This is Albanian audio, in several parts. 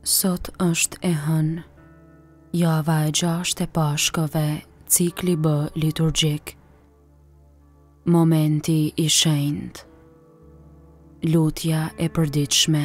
Sot është e hënë, java e 6 e Pashkëve, cikli B liturgjik. Momenti i shenjtë. Lutja e përditshme.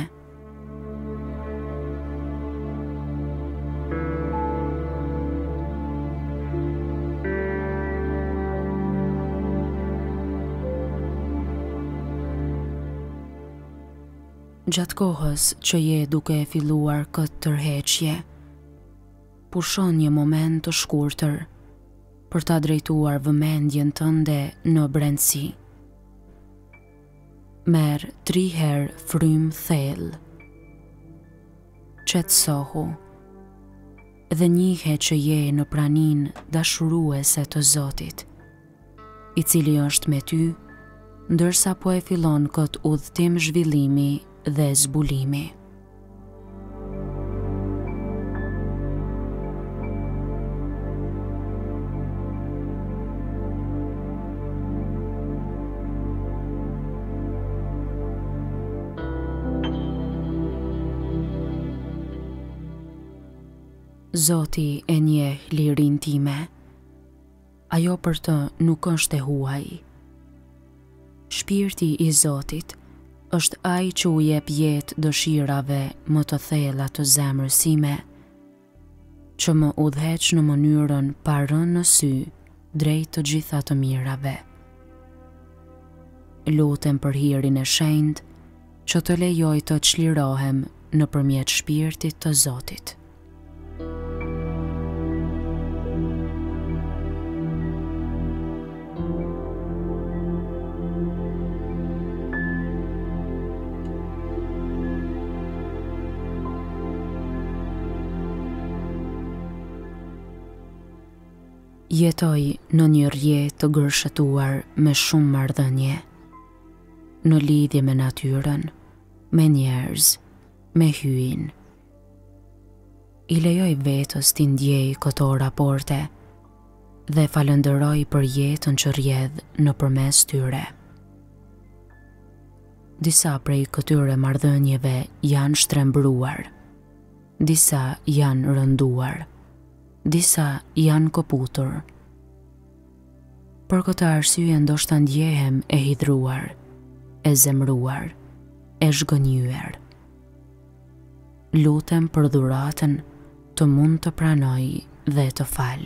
Gjatë kohës që je duke e filluar këtë tërheqje, pushon një moment të shkurtër për ta drejtuar vëmendjen tënde në brendësi. Merë 3 herë frymë thellë. Qetësohu dhe njihe që je në praninë dashuruese të Zotit, i cili është me ty, ndërsa po e fillon këtë udhëtim zhvillimi dhe zbulimi. Zoti e njeh lirin time, ajo për të nuk është e huaj. Shpirti i Zotit është ai që u jep jetë dëshirave më të thella të zemrës sime, që më udhëheq në mënyrën pa rënë në sy drejt të gjitha të mirave. Lutem për hirin e shenjtë që të lejoj të çlirohem nëpërmjet shpirtit të Zotit. Jetoj në një rrje të gërshëtuar me shumë marrëdhënie, në lidhje me natyrën, me njerëz, me hyjin. I lejoj vetës t'i ndjej këto raporte dhe falënderoj për jetën që rrjedh nëpërmes tyre. Disa prej këtyre marrëdhënieve janë shtrembruar, disa janë rënduar, disa janë koputur. Për këtë arsye ndoshta ndjehem e hidhruar, e zemruar, e zhgënjyer. Lutem për dhuratën të mund të pranoj dhe të fal.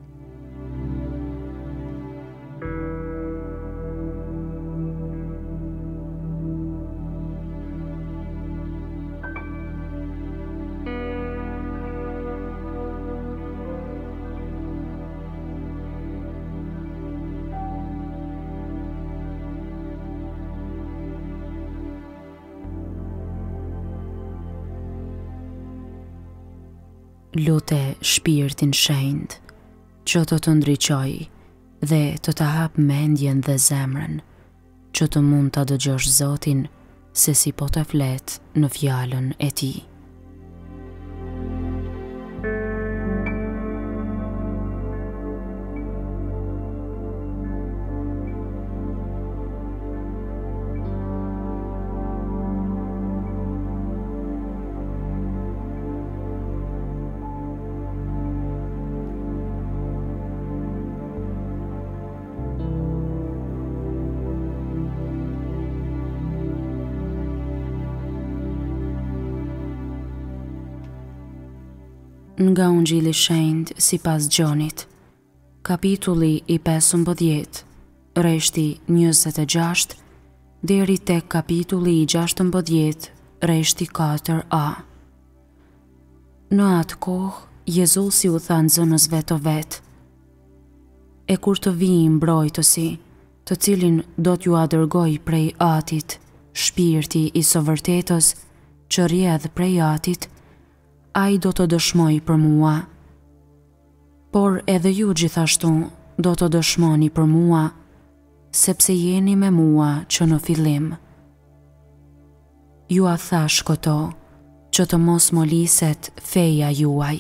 Lute shpirtin shenjtë që të ndriqoj dhe të hap mendjen dhe zemrën, që të mund të dëgjosh Zotin se si po të flet në fjalën e tij. Nga Ungjilli i Shenjtë sipas Gjonit, kapitulli i 15, rreshti 26 deri tek kapitulli i 16, rreshti 4a. Në atë kohë, Jezusi u tha nxënësve të vet: "E kur të vijë mbrojtësi, të cilin do t'ju a dërgoj prej Atit, Shpirti i së vërtetës që rrjedh prej Atit, ai do të dëshmoj për mua. Por edhe ju gjithashtu do të dëshmoni për mua, sepse jeni me mua që në fillim. Ju a thash këto, që të mos moliset feja juaj.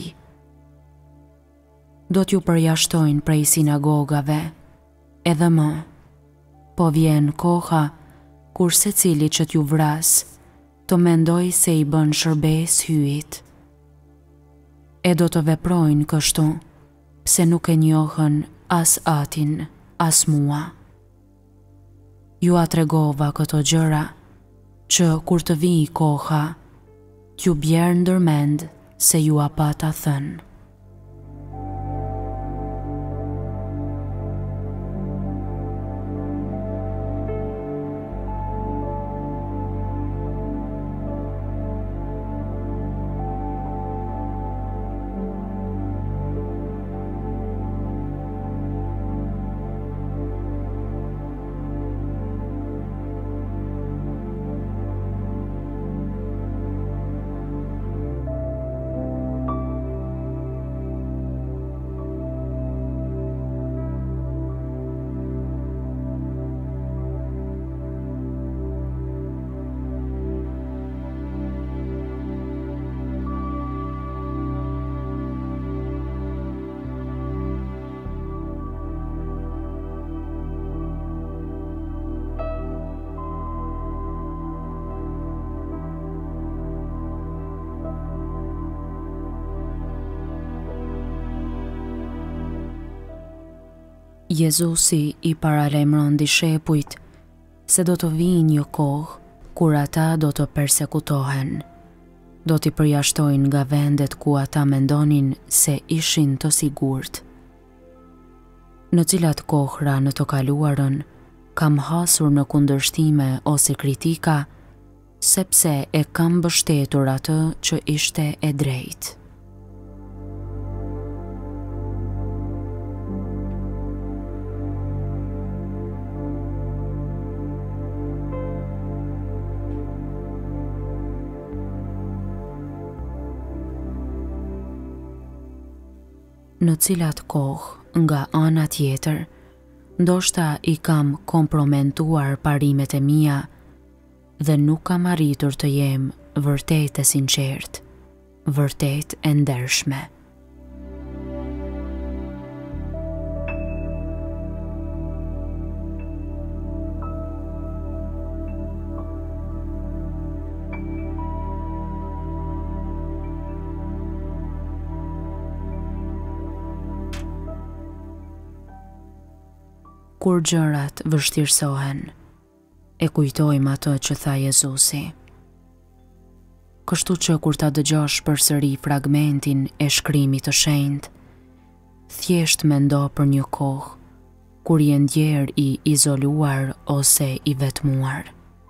Do t'ju përjashtojnë prej sinagogave, edhe më, po vjen koha kur secili që t'ju vras, të mendoj se i bën shërbes hyjit. e do të veprojnë kështu, pse nuk e njohën as Atin, as mua. Ju a tregova këto gjëra, që kur të vijë koha, t'ju bjerë ndërmend se ju a pata thënë. Jezusi i paralajmëron dishepujt se do të vijë një kohë kur ata do të persekutohen, do t'i përjashtojnë nga vendet ku ata mendonin se ishin të sigurt. Në cilat kohra në të kaluarën kam hasur në kundërshtime ose kritika, sepse e kam mbështetur atë që ishte e drejtë. Në cilat kohë nga ana tjetër, ndoshta i kam kompromentuar parimet e mia dhe nuk kam arritur të jem vërtet e sinqert, vërtet e ndershme. Kur gjërat vështirësohen, e kujtojmë ato që tha Jezusi. Kështu që kur ta dëgjosh përsëri fragmentin e shkrimit të shenjtë, thjesht mendo për një kohë kur je ndjer i izoluar ose i vetmuar.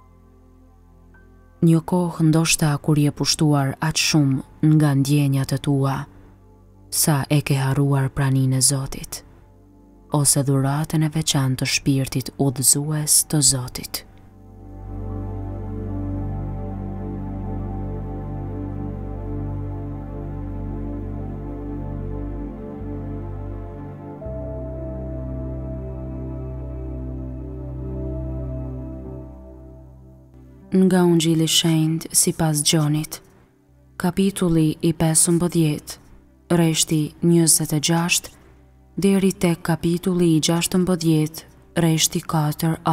Një kohë ndoshta kur je pushtuar aq shumë nga ndjenjat e tua, sa e ke harruar praninë e Zotit, ose dhuratën e veçantë të shpirtit udhëzues të Zotit. Nga Ungjilli i Shenjtë sipas Gjonit, kapitulli i 15, rreshti 26 deri tek kapitulli i 16, rreshti 4a.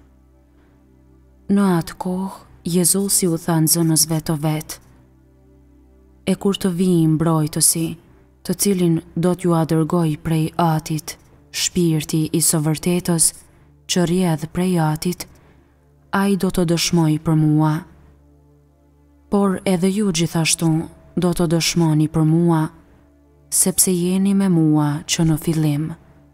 Në atë kohë, Jezusi u tha nxënësve të vet: "E kur të vijë mbrojtësi, të cilin do t'ju a dërgoj prej Atit, shpirti i së vërtetës që rrjedh prej Atit, ai do të dëshmoj për mua. Por edhe ju gjithashtu do të dëshmoni për mua, sepse jeni me mua që në fillim.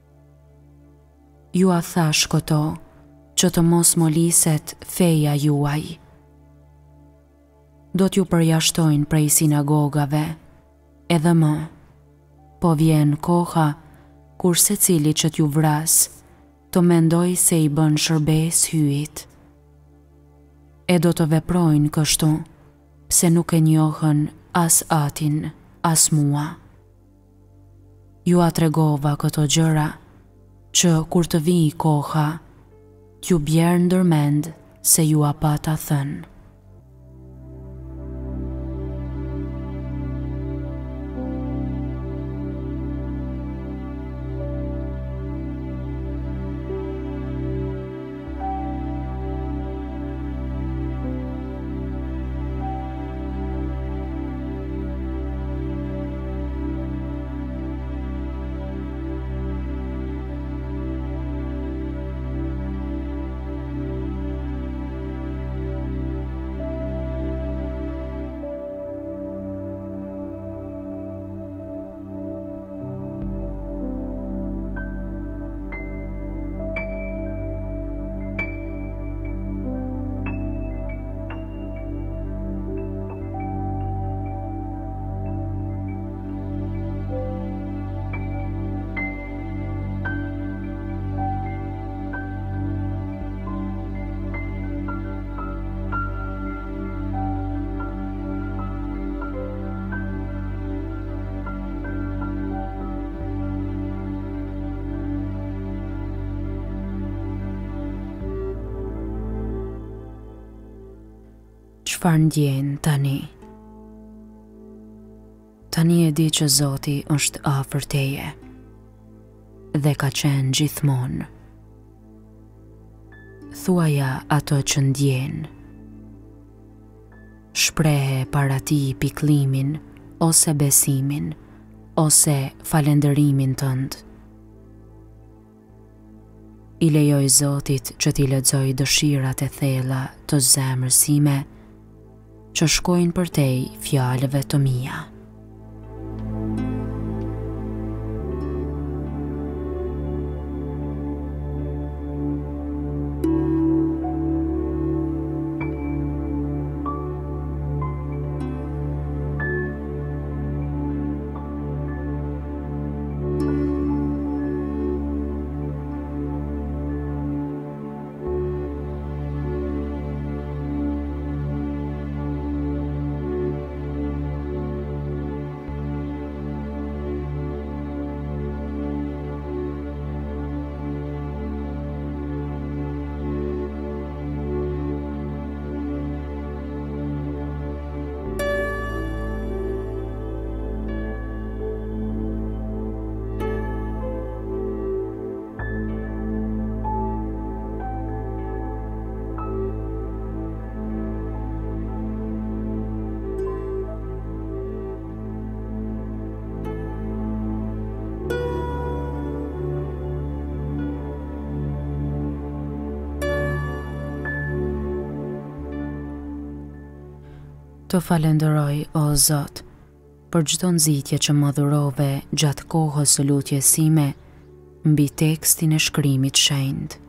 Ju a thash këto, që të mos më liset feja juaj. Do t'ju përjashtojnë prej sinagogave, edhe më, po vjen koha kur secili që t'ju vras, të mendoj se i bën shërbes hyjit. E do të veprojnë kështu, pse nuk e njohën as Atin, as mua. Ju a tregova këto gjëra, që kur të vijë koha, t'ju bjerë ndërmend se ju a pata thënë." Çfarë ndjen tani? Tani e di që Zoti është afër teje dhe ka qenë gjithmonë. Thuaja ato që ndjen. Shprehe para tij pikëllimin ose besimin ose falënderimin tënd. I lejoj Zotit që t'i lexoj dëshirat e thella të zemrës sime që shkojnë përtej fjalëve të mia. Të falenderoj, o Zot, për çdo nxitje që më dhurove gjatë kohës së lutjes sime mbi tekstin e shkrimit shenjtë.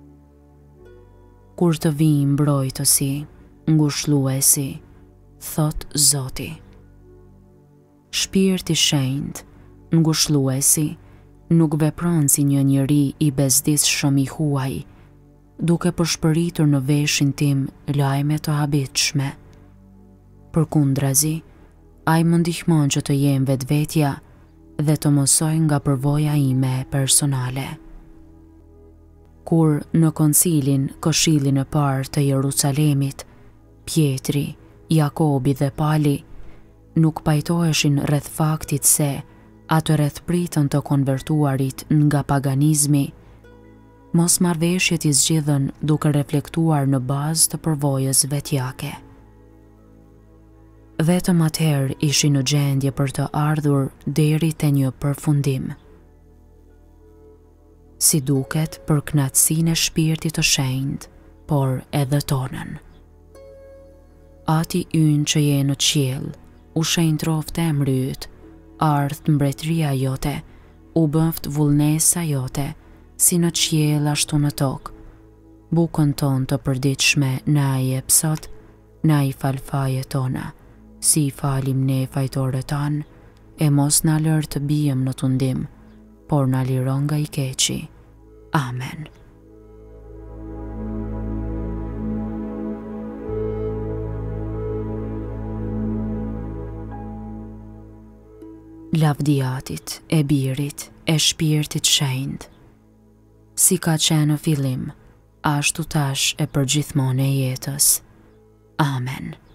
Kur të vijë mbrojtësi, ngushëlluesi, thot Zoti. Shpirti shenjtë, ngushëlluesi, nuk vepron si një njeri i bezdisshëm i huaj, duke përshpëritur në veshin tim lajme të habitshme. Përkundrazi, ai më ndihmon që të jem vetvetja dhe të mësoj nga përvoja ime personale. Kur në koncilin Këshillin e parë të Jerusalemit, Pjetri, Jakobi dhe Pali nuk pajtoheshin rreth faktit se ato rreth pritën të konvertuarit nga paganizmi, mosmarrveshjet i zgjidhen duke reflektuar në bazë të përvojës vetjake. Vetëm atëherë ishin në gjendje për të ardhur deri te një përfundim. Si duket për kënaqësinë e shpirtit të shenjtë, por edhe tonën. Ati ynë që je në qiell, u shenjtroft emri yt, ardht mbretëria jote, u bëft vullnesa jote, si në qiell ashtu në tokë. Bukën tonë të përditshme na i jep sot, na i fal fajet tona, si i falim ne fajtorët tanë, e mos na lër të bijem në tundim, por na liron nga i keqi. Amen. Lavdiatit, e Birit, e Shpirtit shenjtë, si ka qenë në fillim, ashtu tash e përgjithmonë e jetës. Amen.